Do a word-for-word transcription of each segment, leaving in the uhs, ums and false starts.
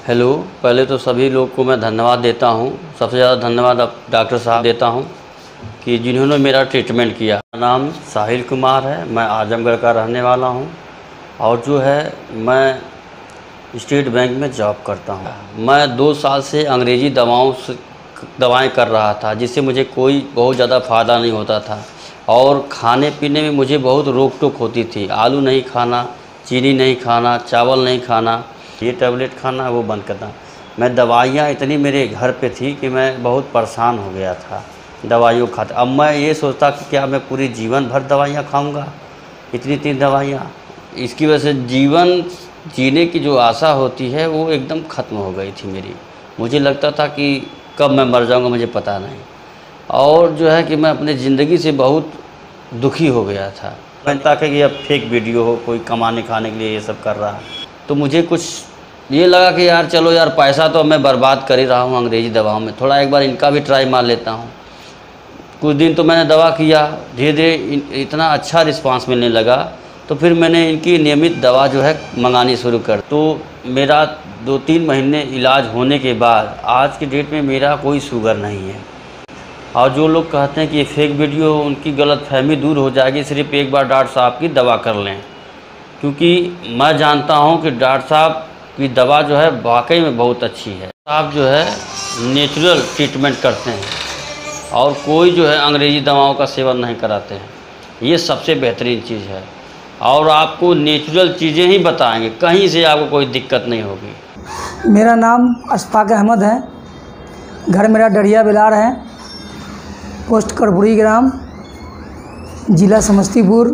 Hello, पहले तो सभी लोग को मैं धन्यवाद देता हूँ। सबसे ज़्यादा धन्यवाद अब डॉक्टर साहब देता हूँ कि जिन्होंने मेरा ट्रीटमेंट किया। मेरा नाम साहिल कुमार है, मैं आजमगढ़ का रहने वाला हूँ और जो है मैं स्टेट बैंक में जॉब करता हूँ। मैं दो साल से अंग्रेज़ी दवाओं से दवाएँ कर रहा था, जिससे मुझे कोई बहुत ज़्यादा फ़ायदा नहीं होता था और खाने पीने में मुझे बहुत रोक टोक होती थी। आलू नहीं खाना, चीनी नहीं खाना, चावल नहीं खाना, ये टैबलेट खाना वो बंद करना। मैं दवाइयाँ इतनी मेरे घर पे थी कि मैं बहुत परेशान हो गया था दवाइयों खाते। अब मैं ये सोचता कि क्या मैं पूरी जीवन भर दवाइयाँ खाऊंगा, इतनी इतनी दवाइयाँ। इसकी वजह से जीवन जीने की जो आशा होती है वो एकदम ख़त्म हो गई थी मेरी। मुझे लगता था कि कब मैं मर जाऊँगा मुझे पता नहीं, और जो है कि मैं अपने ज़िंदगी से बहुत दुखी हो गया था। मैं ताकि कि अब फेक वीडियो हो, कोई कमाने खाने के लिए ये सब कर रहा है, तो मुझे कुछ ये लगा कि यार चलो यार, पैसा तो मैं बर्बाद कर ही रहा हूँ अंग्रेज़ी दवाओं में, थोड़ा एक बार इनका भी ट्राई मार लेता हूँ। कुछ दिन तो मैंने दवा किया, धीरे धीरे इतना अच्छा रिस्पांस मिलने लगा, तो फिर मैंने इनकी नियमित दवा जो है मंगानी शुरू कर। तो मेरा दो तीन महीने इलाज होने के बाद आज की डेट में मेरा कोई शुगर नहीं है। और जो लोग कहते हैं कि ये फेक वीडियो, उनकी गलतफहमी दूर हो जाएगी, सिर्फ एक बार डॉक्टर साहब की दवा कर लें। क्योंकि मैं जानता हूँ कि डॉक्टर साहब की दवा जो है वाकई में बहुत अच्छी है। आप जो है नेचुरल ट्रीटमेंट करते हैं और कोई जो है अंग्रेज़ी दवाओं का सेवन नहीं कराते हैं, ये सबसे बेहतरीन चीज़ है। और आपको नेचुरल चीज़ें ही बताएंगे, कहीं से आपको कोई दिक्कत नहीं होगी। मेरा नाम अशफाक अहमद है, घर मेरा डरिया बिलार है, पोस्ट करपुरी ग्राम, ज़िला समस्तीपुर,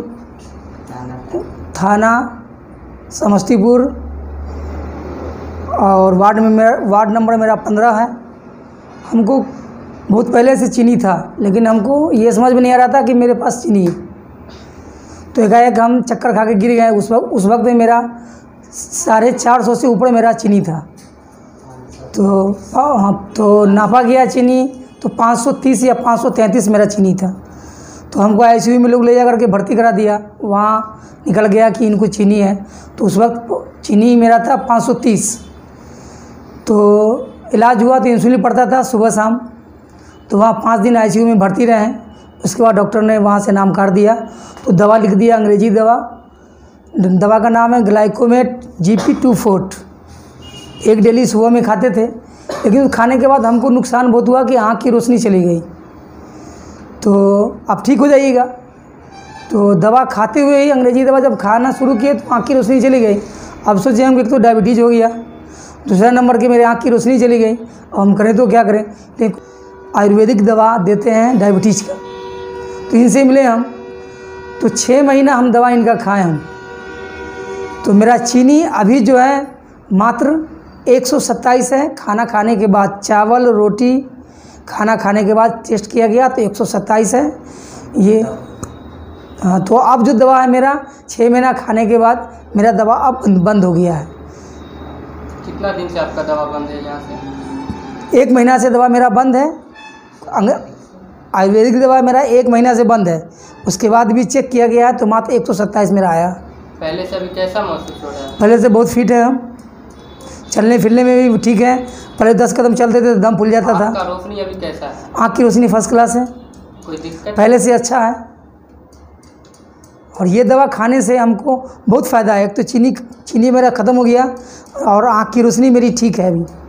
थाना समस्तीपुर, और वार्ड में मेरा वार्ड नंबर मेरा पंद्रह है। हमको बहुत पहले से चीनी था, लेकिन हमको ये समझ में नहीं आ रहा था कि मेरे पास चीनी है। तो एकाएक हम चक्कर खा के गिर गए। उस वक्त उस वक्त में मेरा साढ़े चार सौ से ऊपर मेरा चीनी था। तो हाँ, तो नापा गया चीनी तो पाँच सौ तीस या पाँच सौ तैंतीस मेरा चीनी था। तो हमको आई सी यू में लोग ले जा करके भर्ती करा दिया। वहाँ निकल गया कि इनको चीनी है। तो उस वक्त चीनी मेरा था पाँच सौ तीस। तो इलाज हुआ तो इंसुलिन पड़ता था सुबह शाम। तो वहाँ पाँच दिन आई सी यू में भर्ती रहे। उसके बाद डॉक्टर ने वहाँ से नाम काट दिया, तो दवा लिख दिया, अंग्रेज़ी दवा। दवा का नाम है Glycomet G P two forte. एक डेली सुबह में खाते थे, लेकिन खाने के बाद हमको नुकसान बहुत हुआ कि आँख की रोशनी चली गई। तो अब ठीक हो जाइएगा। तो दवा खाते हुए ही अंग्रेज़ी दवा जब खाना शुरू किए तो आँख की रोशनी चली गई। अब सोचे हम कि तो डायबिटीज़ हो गया, दूसरा नंबर की मेरे आँख की रोशनी चली गई। अब हम करें तो क्या करें। लेकिन आयुर्वेदिक दवा देते हैं डायबिटीज़ का, तो इनसे मिले हम। तो छः महीना हम दवा इनका खाए हम। तो मेरा चीनी अभी जो है मात्र एक सौ सत्ताईस है। खाना खाने के बाद, चावल रोटी खाना खाने के बाद टेस्ट किया गया तो एक सौ सत्ताईस है ये। हाँ, तो अब जो दवा है मेरा छः महीना खाने के बाद मेरा दवा अब बंद हो गया है। कितना दिन से आपका दवा बंद है यहाँ से? एक महीना से दवा मेरा बंद है। आयुर्वेदिक दवा मेरा एक महीना से बंद है। उसके बाद भी चेक किया गया है तो मात्र एक सौ सत्ताईस मेरा आया। पहले से अभी कैसा महसूस हो रहा है? पहले से बहुत फिट है हम, चलने फिरने में भी ठीक है। पहले दस कदम चलते थे तो दम फूल जाता था। आपका रोशनी अभी कैसा है? आँख की रोशनी फर्स्ट क्लास है, कोई दिक्कत? पहले से अच्छा है। और ये दवा खाने से हमको बहुत फ़ायदा है। एक तो चीनी चीनी मेरा ख़त्म हो गया और आँख की रोशनी मेरी ठीक है अभी।